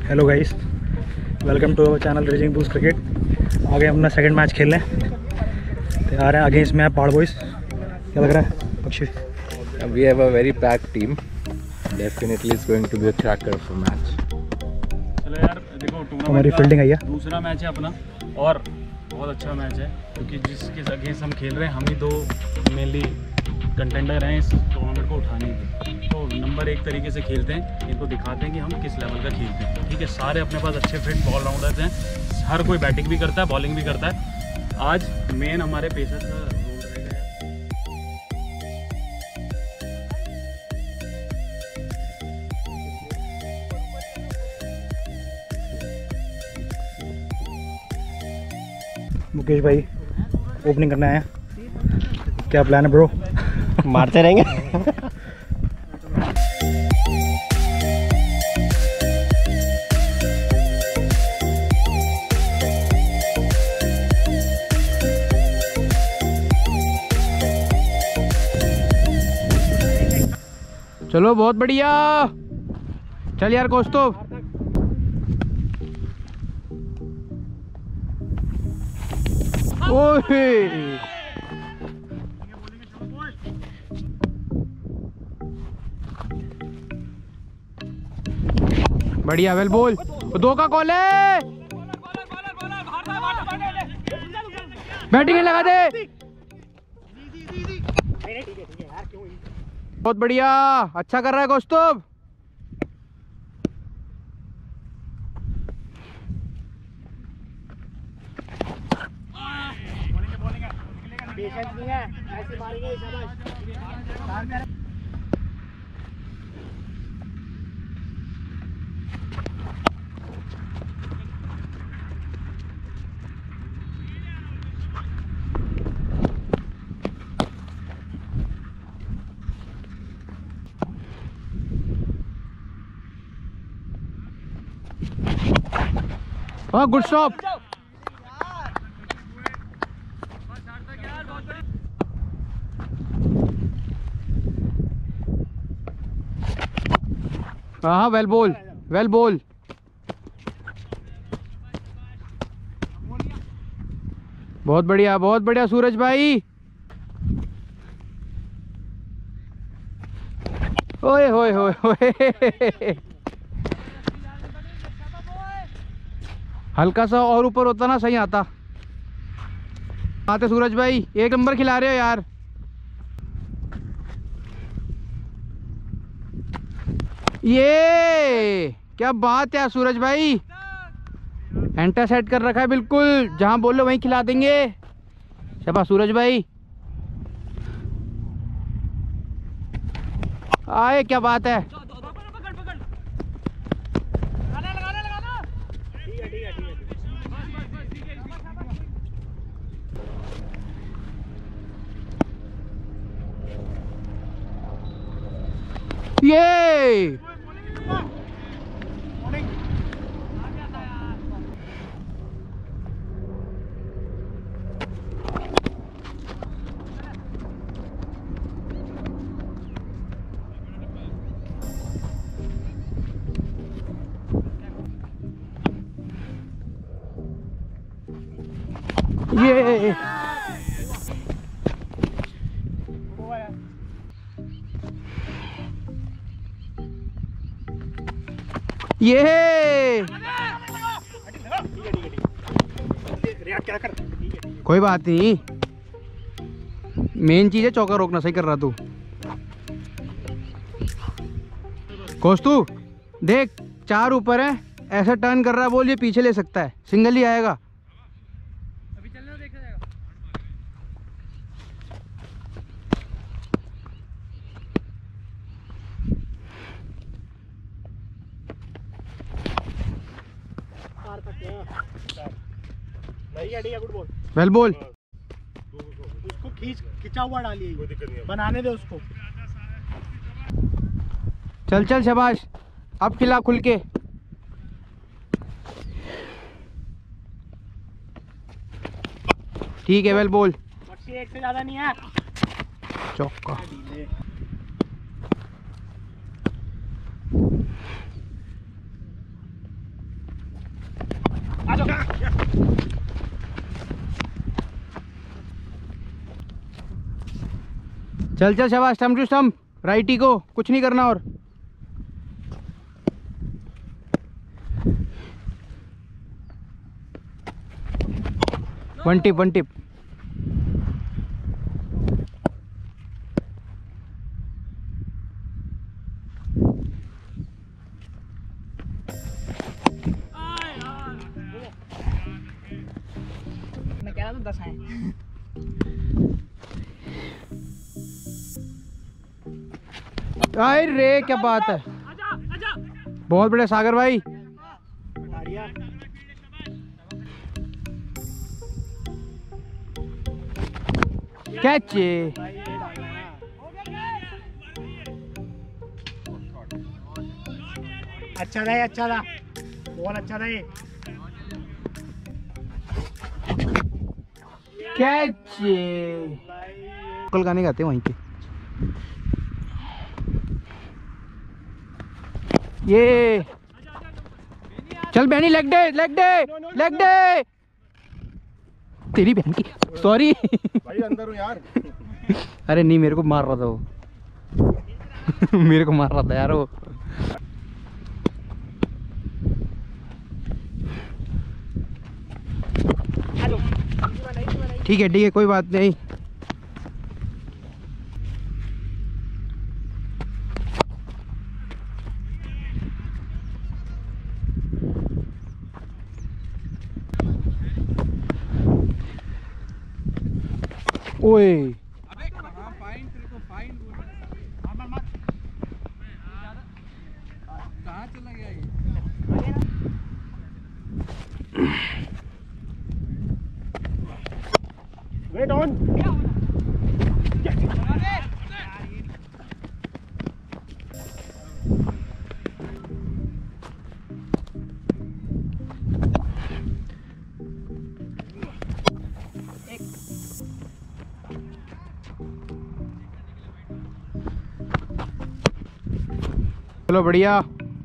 Hello guys, welcome to our channel raising boost cricket. आगे अपना second match खेल रहे हैं तो आ रहे हैं अगेंस्ट में पहाड़ बॉयज़। क्या लग रहा है पक्षी? We have a very packed team. Definitely it's going to be a cracker of a match. चलो यार देखो, हमारी फील्डिंग आई है। दूसरा मैच है अपना और बहुत अच्छा मैच है क्योंकि जिसके अगेंस्ट हम खेल रहे हैं हम ही दो मेनली कंटेंडर हैं इस टूर्नामेंट को उठाने के। तो नंबर एक तरीके से खेलते हैं, इनको दिखाते हैं कि हम किस लेवल का खेलते हैं। ठीक है, सारे अपने पास अच्छे फिट बॉल राउंडर्स हैं, हर कोई बैटिंग भी करता है, बॉलिंग भी करता है। आज मेन हमारे पेसर का रोल रहेगा। मुकेश भाई ओपनिंग करने आए हैं, क्या प्लान है ब्रो? मारते रहेंगे। चलो बहुत बढ़िया, चल यार कौस्तुभ। ओहे बढ़िया, वेल बोल। दो का कॉल है, बैटिंग लगा दे। बहुत बढ़िया, अच्छा कर रहा है कौस्तुभ। हाँ गुड स्टॉप। हाँ वेल बोल, वेल बोल। बहुत बढ़िया सूरज भाई। ओए होए होए होए, हल्का सा और ऊपर होता ना सही आता। आते सूरज भाई, एक नंबर खिला रहे हो यार। ये क्या बात है सूरज भाई, एंटा सेट कर रखा है बिल्कुल, जहां बोलो वहीं खिला देंगे। शाबाश सूरज भाई, आए क्या बात है। ये कोई बात नहीं, मेन चीज है चौका रोकना। सही कर रहा तू कौस्तु। देख चार ऊपर है, ऐसा टर्न कर रहा है, बोल ये पीछे ले सकता है, सिंगल ही आएगा। अभी चलने देखा जाएगा। गुड बॉल, वेल बोल। उसको खिंचा हुआ डालिए, बनाने दे उसको। चल चल शाबाश, अब खिला खुल के। ठीक है वेल बोल। एक से ज्यादा नहीं है। चौका। चल चल शाबाश, स्टम्प टू स्टम्प, राइटी को कुछ नहीं करना। और वन टिप, वन टिप। मैं कह रहा था 10 आए। अरे क्या बात है, बहुत बड़े सागर भाई। कैच। अच्छा था, अच्छा था, बहुत अच्छा था ये। कैच। कल गाने गाते हैं वहीं पे। ये चल बहनी, leg day, leg day, leg day. तेरी बहन की, सॉरी भाई अंदर हूँ यार। अरे नहीं, मेरे को मार रहा था वो मेरे को मार रहा था यार वो। ठीक है, कोई बात नहीं। ओए कहाँ चला गया ये? Wait on. चलो बढ़िया।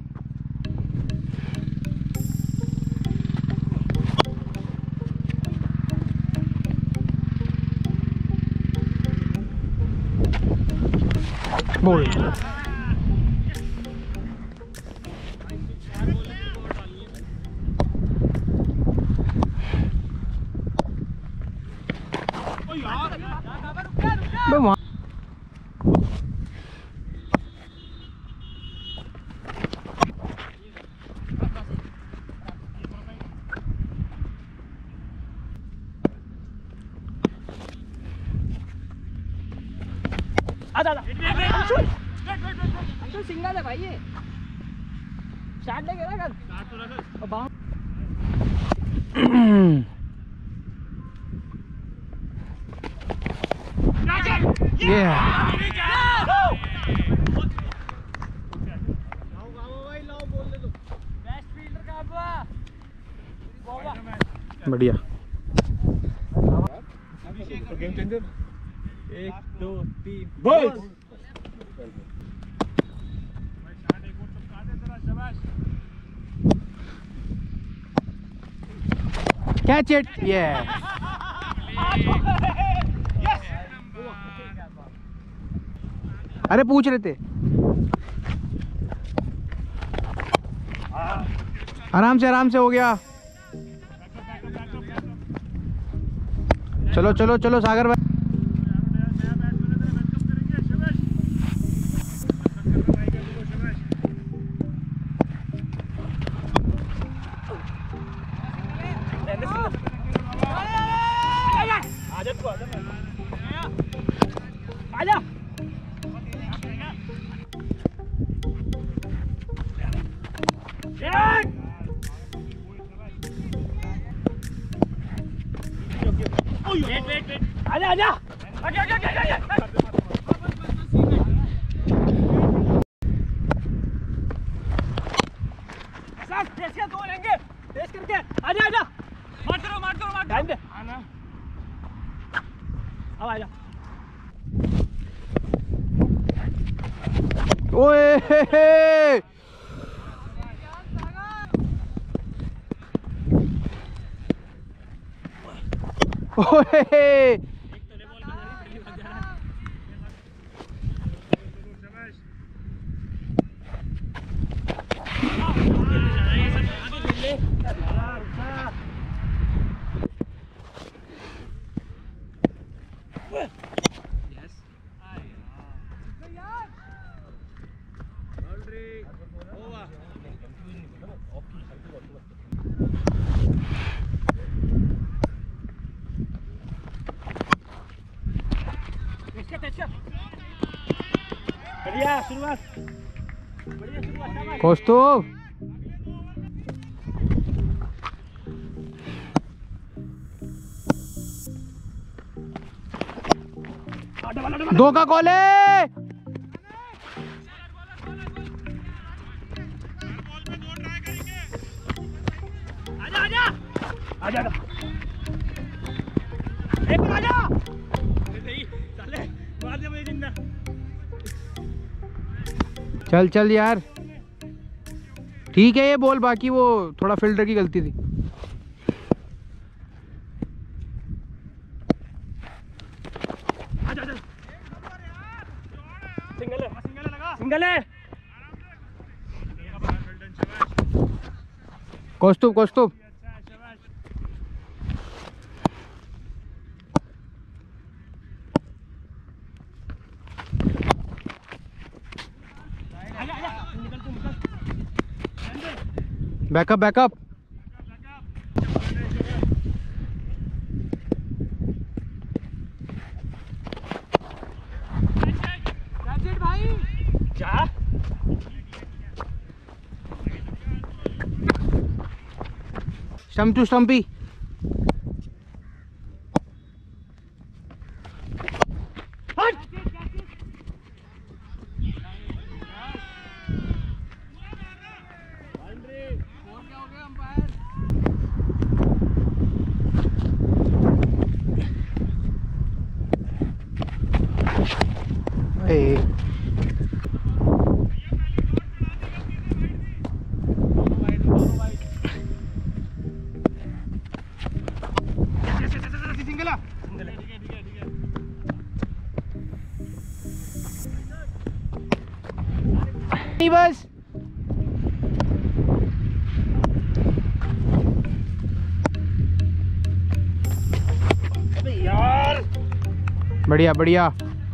बोल। वहाँ अंशुल सिंगल है भाई ये। स्टार्ट लेके ना कर। और बाउंस। बढ़िया। Game changer. 1 2 3 ball. Catch it. ये अरे पूछ रहे थे। आराम से हो गया। चलो चलो चलो सागर भाई। आजा। वेट आजा आजा आगे साथ कैसे दो लेंगे तेज करके आजा आजा मार करो टाइम दे आना अब आजा ओए हे हे। ओए हे। बढ़िया शुरुआत, बढ़िया शुरुआत। कौस्तुभ दो का कॉल है। आजा एक बार आजा। नहीं चले मार दे मुझे जिंदा। चल चल यार, ठीक है ये बॉल, बाकी वो थोड़ा फील्डर की गलती थी। आजा आजा सिंगल है, सिंगल लगा, सिंगल है। Kaustubh Kaustubh backup backup. क्या स्टम्प टू स्टम्पी। बस यार, बढ़िया बढ़िया।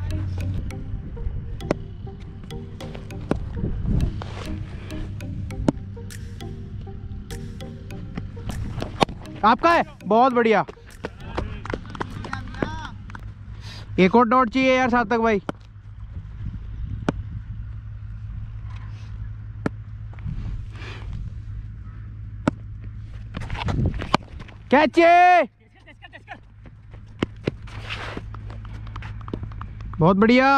आपका है, बहुत बढ़िया। एक और डॉट चाहिए यार सार्थक भाई। कैच, बहुत बढ़िया।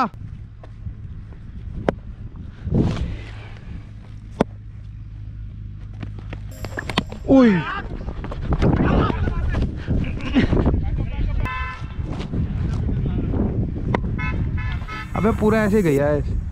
ओए अबे पूरा ऐसे ही गया है।